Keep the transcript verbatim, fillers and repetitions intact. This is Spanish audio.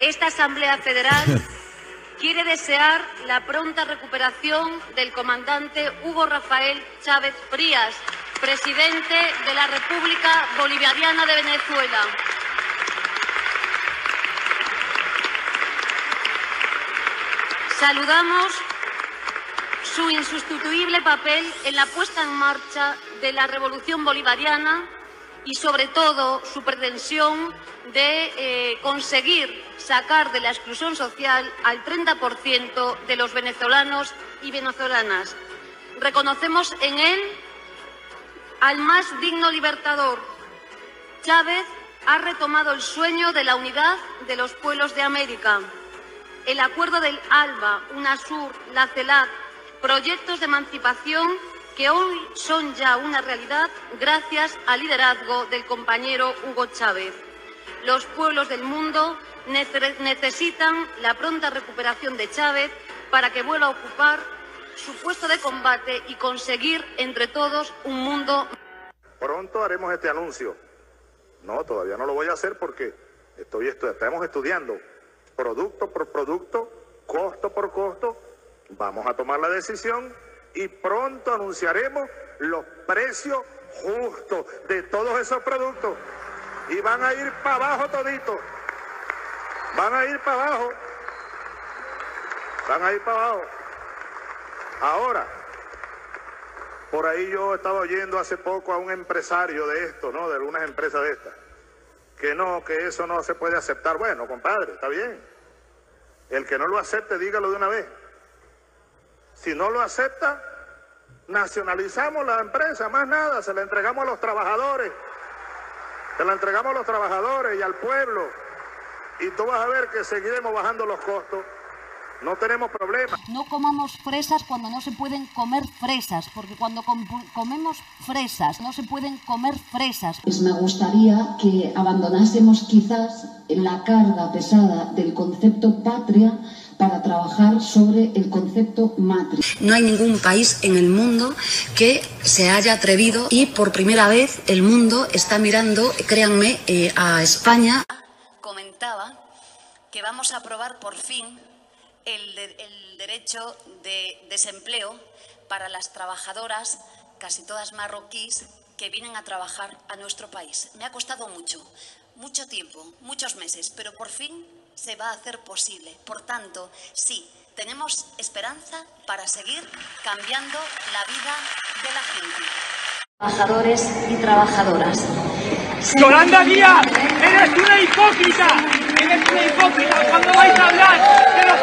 Esta Asamblea Federal quiere desear la pronta recuperación del comandante Hugo Rafael Chávez Frías, presidente de la República Bolivariana de Venezuela. Saludamos su insustituible papel en la puesta en marcha de la Revolución Bolivariana y, sobre todo, su pretensión de eh, conseguir sacar de la exclusión social al treinta por ciento de los venezolanos y venezolanas. Reconocemos en él al más digno libertador. Chávez ha retomado el sueño de la unidad de los pueblos de América. El acuerdo del ALBA, UNASUR, la CELAC, proyectos de emancipación que hoy son ya una realidad gracias al liderazgo del compañero Hugo Chávez. Los pueblos del mundo necesitan la pronta recuperación de Chávez para que vuelva a ocupar su puesto de combate y conseguir entre todos un mundo. Pronto haremos este anuncio. No, todavía no lo voy a hacer porque estoy estu- estamos estudiando producto por producto, costo por costo. Vamos a tomar la decisión y pronto anunciaremos los precios justos de todos esos productos. Y van a ir para abajo toditos. Van a ir para abajo. Van a ir para abajo. Ahora, por ahí yo estaba oyendo hace poco a un empresario de esto, ¿no? De algunas empresas de estas. Que no, que eso no se puede aceptar. Bueno, compadre, está bien. El que no lo acepte, dígalo de una vez. Si no lo acepta, nacionalizamos la empresa, más nada, se la entregamos a los trabajadores. Se la entregamos a los trabajadores y al pueblo. Y tú vas a ver que seguiremos bajando los costos. No tenemos problema. No comamos fresas cuando no se pueden comer fresas, porque cuando com comemos fresas no se pueden comer fresas. Pues me gustaría que abandonásemos quizás la carga pesada del concepto patria para trabajar sobre el concepto matria. No hay ningún país en el mundo que se haya atrevido y por primera vez el mundo está mirando, créanme, eh, a España. Comentaba que vamos a aprobar por fin el, de, el derecho de desempleo para las trabajadoras, casi todas marroquíes, que vienen a trabajar a nuestro país. Me ha costado mucho, mucho tiempo, muchos meses, pero por fin se va a hacer posible. Por tanto, sí, tenemos esperanza para seguir cambiando la vida de la gente. Trabajadores y trabajadoras. Yolanda Díaz, eres una hipócrita, eres una hipócrita cuando vais a hablar de los